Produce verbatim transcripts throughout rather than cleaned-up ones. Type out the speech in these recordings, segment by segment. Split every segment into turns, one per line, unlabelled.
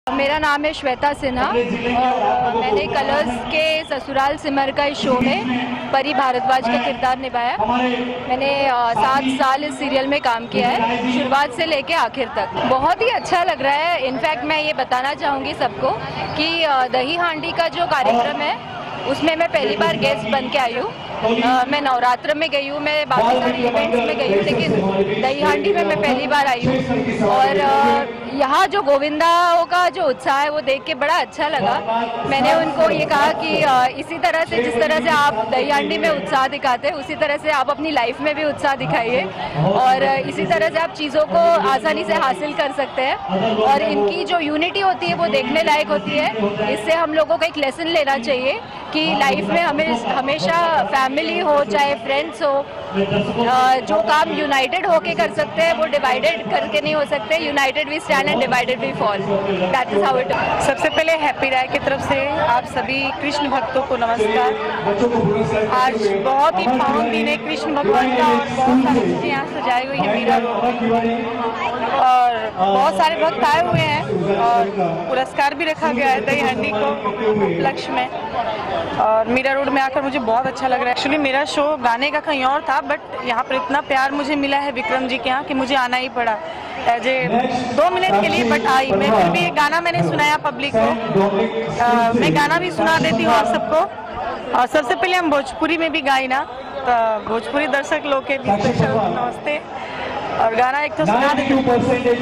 मेरा नाम है श्वेता सिन्हा और मैंने कलर्स के ससुराल सिमर का इस शो में परी भारद्वाज का किरदार निभाया। मैंने सात साल इस सीरियल में काम किया है, शुरुआत से लेके आखिर तक। बहुत ही अच्छा लग रहा है। इनफैक्ट मैं ये बताना चाहूँगी सबको कि दही हांडी का जो कार्यक्रम है उसमें मैं पहली बार गेस्ट बन के आई हूँ। मैं नवरात्र में गई हूँ, मैं बाकी सारे इवेंट्स में गई हूँ, लेकिन दही हांडी में मैं पहली बार आई हूँ। और यहाँ जो गोविंदाओं का जो उत्साह है वो देख के बड़ा अच्छा लगा। मैंने उनको ये कहा कि इसी तरह से जिस तरह से आप दही हांडी में उत्साह दिखाते हैं उसी तरह से आप अपनी लाइफ में भी उत्साह दिखाइए और इसी तरह से आप चीज़ों को आसानी से हासिल कर सकते हैं। और इनकी जो यूनिटी होती है वो देखने लायक होती है। इससे हम लोगों को एक लेसन लेना चाहिए कि लाइफ में हमें हमेशा फैमिली हो चाहे फ्रेंड्स हो, जो काम यूनाइटेड होके कर सकते हैं वो डिवाइडेड करके नहीं हो सकते। United we stand and divided we fall. That is how it is.
सबसे पहले हैप्पी राय की तरफ से आप सभी कृष्ण भक्तों को नमस्कार। आज बहुत ही पावन दिन है कृष्ण भगवान का और बहुत सारी चीज़ें यहाँ सजाई हुई है मीरा रोड और बहुत सारे भक्त आए हुए हैं और पुरस्कार भी रखा गया है दही हांडी को उपलक्ष्य में। और मीरा रोड में आकर मुझे बहुत अच्छा लग रहा है। एक्चुअली मेरा शो गाने का कहीं और था, बट यहाँ पर इतना प्यार मुझे मिला है विक्रम जी के यहाँ कि मुझे आना ही पड़ा एज ए दो मिनट के लिए, बट आई मैं। फिर भी गाना मैंने सुनाया पब्लिक को। आ, मैं गाना भी सुना देती हूँ आप सबको। और सबसे पहले हम भोजपुरी में भी गाई ना, तो भोजपुरी दर्शक लोग के भी स्पेशल नमस्ते। और गाना एक तो सुना देती हूँ।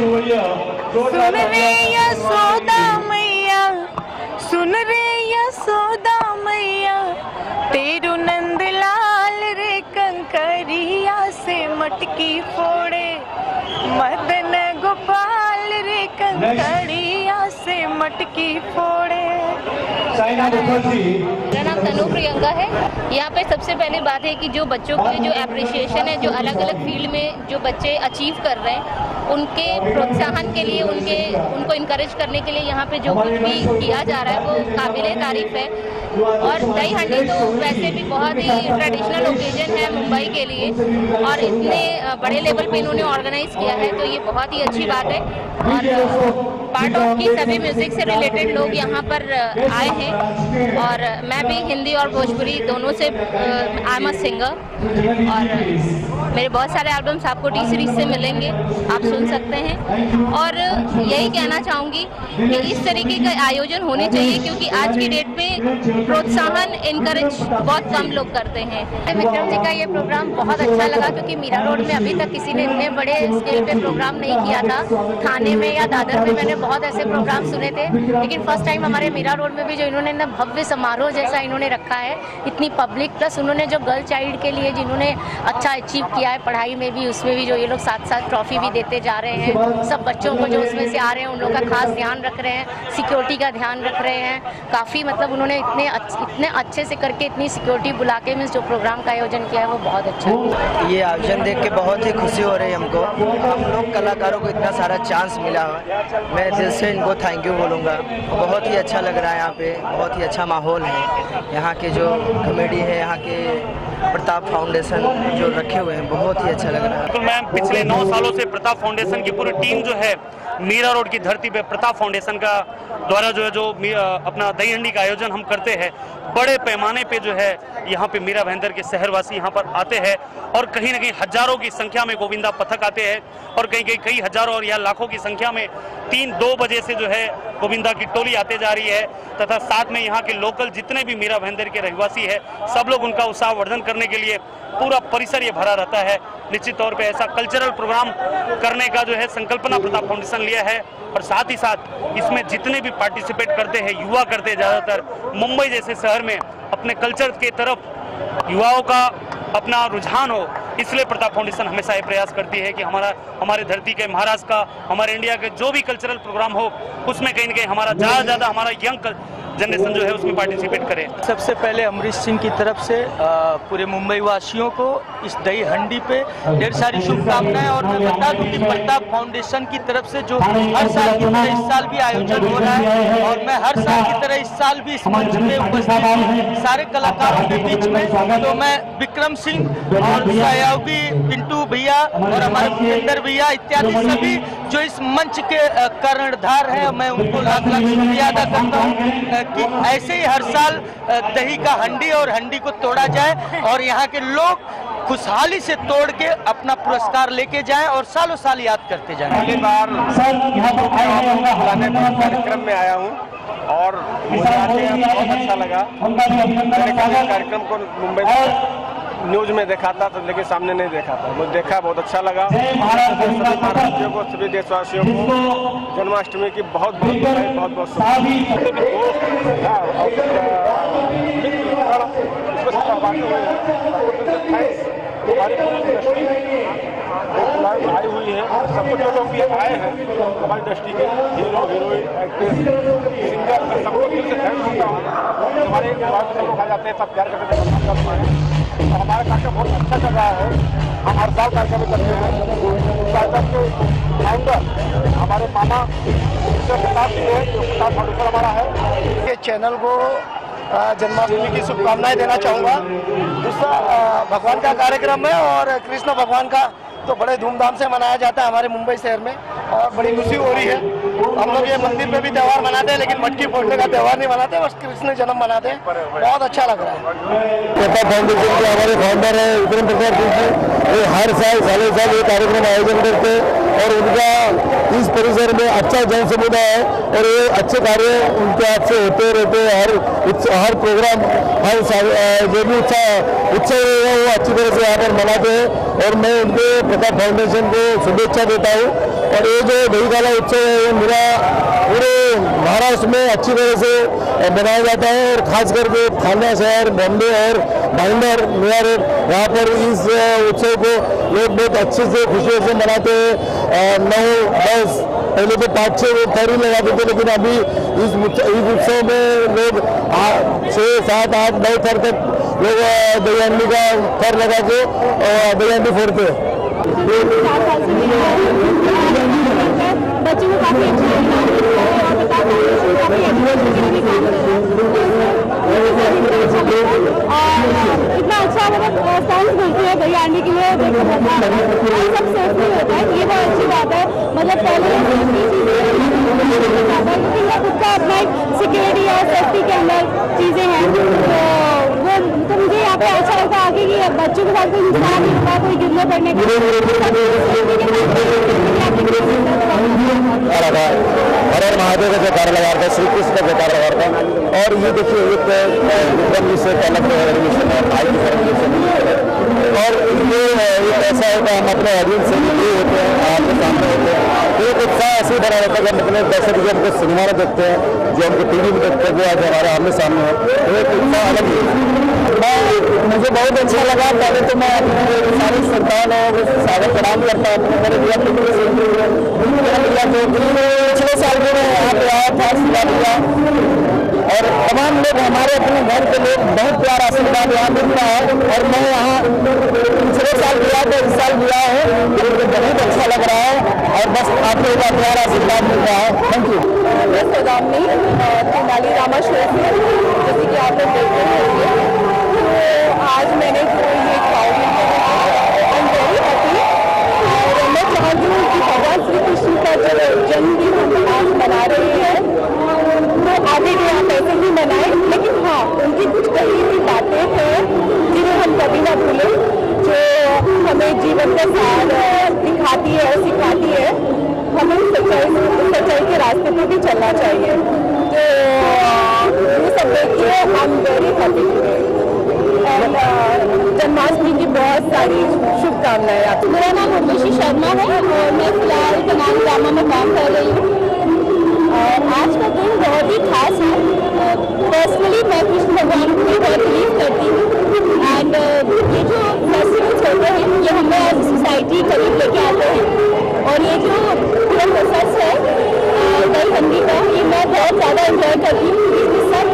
सुन रे यशोदा मैया, सुन रे यशोदा मैया, तेरू नंद लाल रे कंकरिया से मटकी फोड़े, मदन गोपाल रे कंकरिया से मटकी फोड़े।
मेरा नाम तनु प्रियंका है। यहाँ पे सबसे पहली बात है कि जो बच्चों की जो एप्रिसिएशन है, जो अलग अलग फील्ड में जो बच्चे अचीव कर रहे हैं उनके प्रोत्साहन के लिए, उनके उनको इनकरेज करने के लिए यहाँ पे जो कुछ भी किया जा रहा है वो काबिले तारीफ है। और दही हांडी तो वैसे भी बहुत ही ट्रेडिशनल ओकेजन है मुंबई के लिए और इतने बड़े लेवल पे इन्होंने ऑर्गेनाइज किया है तो ये बहुत ही अच्छी बात है। और पार्ट ऑफ की सभी म्यूजिक से रिलेटेड लोग यहाँ पर आए हैं और मैं भी हिंदी और भोजपुरी दोनों से आई एम अ सिंगर और मेरे बहुत सारे एल्बम्स आपको टी सीरीज से मिलेंगे, आप सुन सकते हैं। और यही कहना चाहूँगी कि इस तरीके का आयोजन होने चाहिए क्योंकि आज की डेट में प्रोत्साहन इनकरेज बहुत कम लोग करते हैं। विक्रम जी का ये प्रोग्राम बहुत अच्छा लगा क्योंकि मीरा रोड में अभी तक किसी ने इतने बड़े स्केल पे प्रोग्राम नहीं किया था। थाने में या दादर में मैंने बहुत ऐसे प्रोग्राम सुने थे, लेकिन फर्स्ट टाइम हमारे मीरा रोड में भी जो इन्होंने ना भव्य समारोह जैसा इन्होंने रखा है, इतनी पब्लिक, प्लस उन्होंने जो गर्ल चाइल्ड के लिए जिन्होंने अच्छा अचीव किया है पढ़ाई में भी, उसमें भी जो ये लोग साथ साथ ट्रॉफी भी देते जा रहे हैं सब बच्चों को जो उसमें से आ रहे हैं उन लोग का खास ध्यान रख रहे हैं, सिक्योरिटी का ध्यान रख रहे हैं काफ़ी। मतलब उन्होंने इतने इतने अच्छे से करके इतनी सिक्योरिटी बुला के मीन्स जो प्रोग्राम का आयोजन किया है वो बहुत अच्छा है।
ये आयोजन देख के बहुत ही खुशी हो रही है हमको। हम लोग कलाकारों को इतना सारा चांस मिला है, मैं दिल से इनको थैंक यू बोलूँगा। बहुत ही अच्छा लग रहा है यहाँ पे, बहुत ही अच्छा माहौल है। यहाँ के जो कॉमेडी है, यहाँ के प्रताप फाउंडेशन जो रखे हुए हैं, बहुत ही अच्छा लग रहा है।
तो मैं पिछले नौ सालों से प्रताप फाउंडेशन की पूरी टीम जो है मीरा रोड की धरती पे प्रताप फाउंडेशन का द्वारा जो है जो अपना दही हांडी का आयोजन हम करते हैं, बड़े पैमाने पे जो है यहाँ पे मीरा भाईंदर के शहरवासी यहाँ पर आते हैं और कहीं ना कहीं हजारों की संख्या में गोविंदा पथक आते हैं और कहीं कहीं कई हजारों और या लाखों की संख्या में तीन दो बजे से जो है गोविंदा की टोली आते जा रही है तथा साथ में यहाँ के लोकल जितने भी मीरा भाईंदर के रहवासी है सब लोग उनका उत्साह वर्धन करने के लिए पूरा परिसर ये भरा रहता है। निश्चित तौर पे ऐसा कल्चरल प्रोग्राम करने का जो है संकल्पना प्रताप फाउंडेशन लिया है और साथ ही साथ इसमें जितने भी पार्टिसिपेट करते हैं युवा करते हैं, ज़्यादातर मुंबई जैसे शहर में अपने कल्चर के तरफ युवाओं का अपना रुझान हो, इसलिए प्रताप फाउंडेशन हमेशा ये प्रयास करती है कि हमारा हमारे धरती के, महाराष्ट्र का, हमारे इंडिया के जो भी कल्चरल प्रोग्राम हो उसमें कहीं ना कहीं हमारा ज़्यादा ज़्यादा हमारा यंग जनरेशन जो है उसमें पार्टिसिपेट करे।
सबसे पहले अमरीश सिंह की तरफ से पूरे मुंबई वासियों को इस दही हंडी पे ढेर सारी शुभकामनाएं। और मैं बता दूं कि प्रताप फाउंडेशन की तरफ से जो हर साल की तरह इस साल भी आयोजन हो रहा है, और मैं हर साल की तरह इस साल भी इस मंच पे उपस्थित हूँ सारे कलाकारों के बीच में। तो मैं विक्रम सिंह और सहयोगी पिंटू भैया और हमारे भूपेंद्र भैया इत्यादि सभी जो इस मंच के कर्णधार हैं, मैं उनको लाख लाख शुक्रिया अदा करता हूँ कि ऐसे ही हर साल दही का हंडी और हंडी को तोड़ा जाए और यहाँ के लोग खुशहाली से तोड़ के अपना पुरस्कार लेके जाएं और सालों साल याद करते जाएं।
पहली बार कार्यक्रम में आया हूँ और मुझे आके बहुत अच्छा लगा। मैंने कल कार्यक्रम को मुंबई न्यूज में देखा था तो लेकिन सामने नहीं देखा था, मुझे देखा बहुत अच्छा लगा। सभी महाराष्ट्रियों को, सभी देशवासियों को जन्माष्टमी की बहुत बहुत बधाई, बहुत बहुत आई हुई है। सब कुछ जो लोग भी आए हैं हमारी दृष्टि के हीरो हीरोइन एक्ट्रेस सिंगर सबको दिल से थैंक करता हूँ। हमारे सब लोग आ जाते हैं, सब प्यार करते हैं और हमारा कार्यक्रम बहुत अच्छा चल रहा है। हम हर साल कार्यक्रम करते हैं। कार्यक्रम के फाउंडर हमारे मामा प्रताप सिंह है, जो प्रताप फाउंडेशन हमारा है। ये चैनल को जन्माष्टमी की शुभकामनाएं देना चाहूँगा। दूसरा भगवान का कार्यक्रम है और कृष्ण भगवान का तो बड़े धूमधाम से मनाया जाता है हमारे मुंबई शहर में और बड़ी खुशी हो रही है। हम लोग ये मंदिर पे भी त्यौहार मनाते हैं, लेकिन मटकी फोड़ने का त्यौहार नहीं मनाते, बस कृष्ण जन्म मनाते हैं। बहुत अच्छा लग रहा है।
प्रताप फाउंडेशन के हमारे फाउंडर है विक्रम प्रसाद सिंह जी, वो हर साल सालों साल ये कार्यक्रम आयोजन करते हैं और उनका इस परिसर में अच्छा जन समुदाय है और ये अच्छे कार्य उनके हाथ से होते रहते हैं। हर हर प्रोग्राम हर जो भी उत्साह उत्सव है वो अच्छी तरह से यहाँ पर मनाते हैं और मैं उनके प्रताप फाउंडेशन को शुभेच्छा देता हूँ। और ये जो दही काला उत्सव है ये मेरा पूरे महाराष्ट्र में अच्छी तरह से मनाया जाता है और खास करके थाना शहर, बॉम्बे और भाईंदर मेयर यहाँ पर इस उत्सव को लोग बहुत अच्छे से खुशियों से मनाते हैं। नौ दस पहले तो पाँच छः लोग खैरी लगाते थे, लेकिन अभी इस इस उत्सव में लोग छः सात आठ नौ थर तक लोग दही हंडी का थर लगा के दही हंडी फोड़ते हैं। बच्चों को काफी और इतना अच्छा मतलब सॉन्ग बोलते हैं दही हंडी के लिए सब सेफ नहीं होता है, ये बहुत अच्छी बात है। मतलब पहले क्योंकि ये खुद का अपना एक सिक्योरिटी और सेफ्टी के अंदर चीज़ें हैं, तो वो तो मुझे यहाँ पे अच्छा लगता है आगे कि बच्चों के साथ कोई नुकसान नहीं होगा, कोई गिरने पड़ने का हर हर महादेव का जयकार लगा रहा था, श्री कृष्ण का जयकार लगा रहा था। और ये देखिए एक विक्रम से अलग रेवोल्यूशन है, आई की रेवोल्यूशन और ये एक ऐसा होता है हम अपने ऑडियंस से ये होते हैं, आपके सामने होते हैं, एक उत्साह ऐसे बना रहता है जब अपने दर्शक जो हमको सिनेमा में देखते हैं, जो हमको टीवी में देखते हैं, जो आज हमारे आमने सामने है, तो एक उत्साह अलग है। मुझे बहुत अच्छा लगा। पहले तो मैं सारे संतानों को स्वागत प्रणाम करता हूँ। मेरे भैया पिछले साल भी मैं यहाँ पे आया था, आशीर्वाद दिया और तमाम लोग हमारे अपने घर के लोग बहुत प्यार आशीर्वाद यहाँ मिलता है और मैं यहाँ पिछले साल गया था, इस साल गया है, मुझे बहुत अच्छा लग रहा है और बस आप लोगों का प्यार आशीर्वाद मिल रहा है। Thank you.
Tenali Rama show से जैसे कि आप लोग देखते हैं, तो आज मैंने जो ये crowd I am very happy और मैं चाहती हूँ कि भगवान श्री कृष्ण का जो जन्मदिन हम आज मना रहे हैं तो आगे जो आप ऐसे ही मनाएं, लेकिन हाँ उनकी कुछ कही हुई बातें हैं जिन्हें हम कभी ना भूलें, जो हमें जीवन का सार दिखाती है और सिखाती है। हमें सच्चाई सच्चाई के रास्ते पे भी चलना चाहिए। तो ये सब देखिए आई एम वेरी हैप्पी और जन्माष्टमी की बहुत सारी शुभकामनाएं। आप मेरा नाम उर्वशी शर्मा है और मैं फिलहाल तेनाली रामा में काम कर रही हूँ और आज का दिन बहुत ही खास है। पर्सनली मैं कृष्ण भगवान को भी बहुत बिलीव करती हूँ एंड ये जो फेस्टिवल्स होते हैं ये हमें एज सोसाइटी करीब लेके आते हैं और ये जो पूरा प्रोसेस है दही हंडी का, ये मैं बहुत ज़्यादा एंजॉय करती हूँ। इसमें सब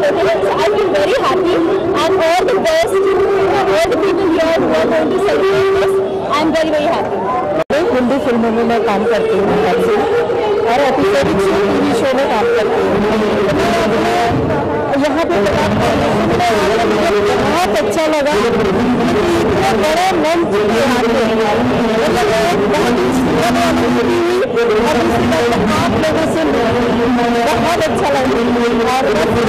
होते हैं. So I feel very happy and all the best uh, all the people here who are going to celebrate this. I am very very happy. Hindi फिल्मों में मैं काम करती हूँ और एपिसोडिक शो टीवी शो में काम करती हूँ. यहाँ पे बहुत अच्छा लगा कि इतने बड़े मंच के आते हैं. मतलब बहुत ही सुंदर वाली मूवी हुई और उसके बाद आप लोगों से बहुत अच्छा लगा और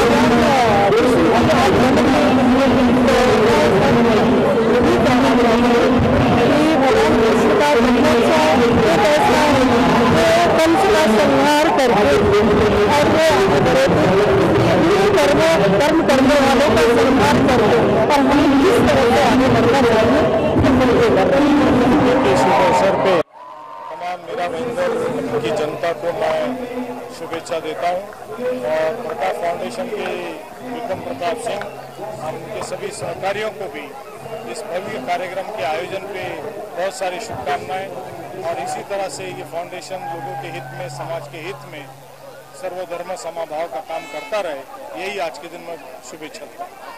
यही कहना चाहिए कि भगवान कृष्ण का जन्मोत्सव एक ऐसा कंस का संहार करके और वो आगे बढ़े थे. कर्म कर्म करने वालों का संहार करके और हमें किस तरह से आगे बढ़ना चाहिए
इस अवसर पे तमाम मेरा महेंद्र की जनता को मैं शुभेच्छा देता हूँ और प्रकाश फाउंडेशन के विक्रम प्रताप सिंह हम उनके सभी सहकारियों को भी इस भव्य कार्यक्रम के आयोजन पे बहुत सारी शुभकामनाएं और इसी तरह से ये फाउंडेशन लोगों के हित में समाज के हित में सर्वधर्म समाभाव का काम करता रहे, यही आज के दिन में शुभेच्छा देता हूं.